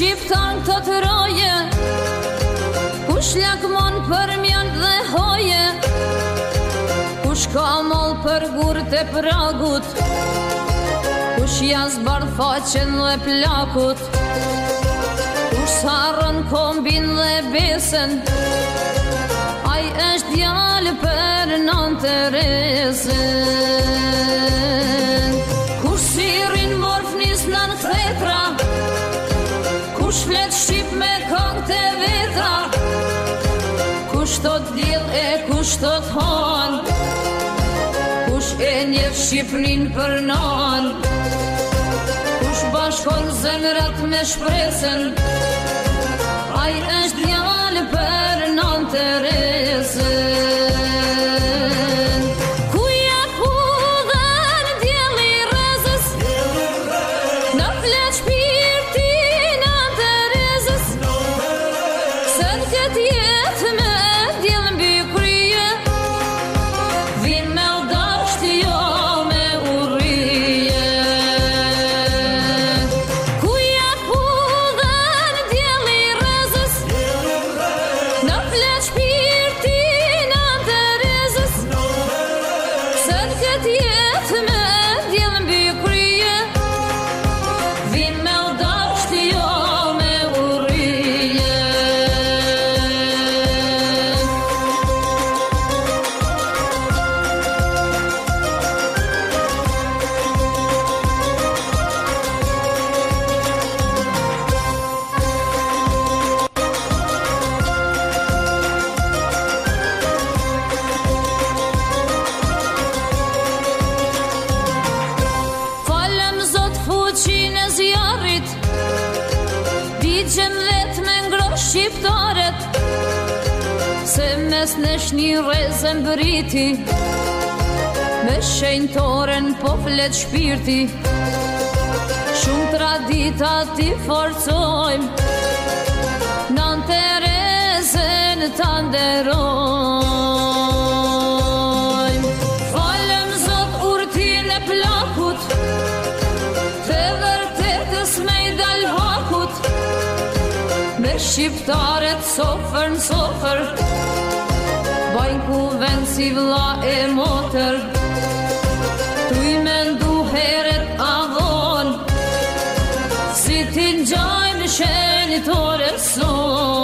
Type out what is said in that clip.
shqiptar të të roje, kush lakmon për mjan dhe hoje, kush ka moll për gurët e pragut, kush jas bardh faqen dhe plakut, kush sarën kombin dhe besen, ai është djalë për Nën Teresën. Kush sirin morfnis nën thetra, kush flet shqip me këngë të vetra, kush thot diell e kush thot han, kush e njeh Shqipnin për nan, kush bashkon zemrat me shpresën, ai është djalë për Nën Teresën. Ku ja hudhen dielli i rrezës, në flet shpirti Nën Teresës, se në këtë jetë me diell mbi krye, vin me udasht jo me urrije. Ku ja hudhen dielli i rrezës, në flet shpirti Nën Teresës, se në këtë jetë me diell mbi krye, vin me udasht jo me urrije. Falem Zot fuqin e zjarrit, digjem vet me ngroh shqiptaret, se mes nesh një rrezë mbriti, me shenjtoren po flet shpirti, shumë tradita ti forcojmë, Nën Teresën ta nderojmë. Falem Zot urtin e plakut, të vërtetës me i dal hakut, me shqiptaret sofër në sofër, bajnë kuvend si vlla e motër, tu i mendu heret avon, si ti ngjajmë shenjtore son.